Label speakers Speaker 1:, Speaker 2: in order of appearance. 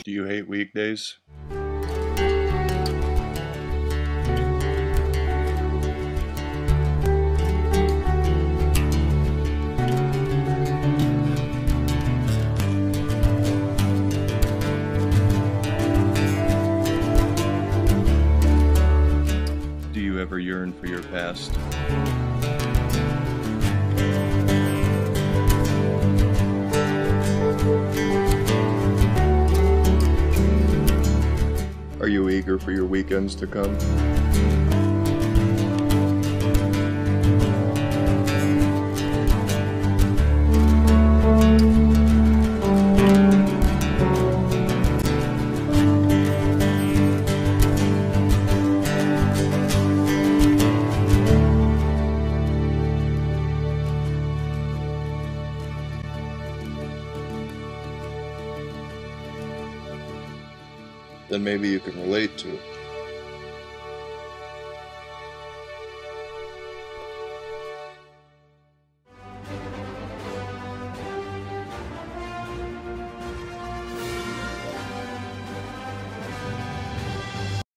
Speaker 1: Do you hate weekdays? Do you ever yearn for your past? Are you eager for your weekends to come? Then maybe you can relate to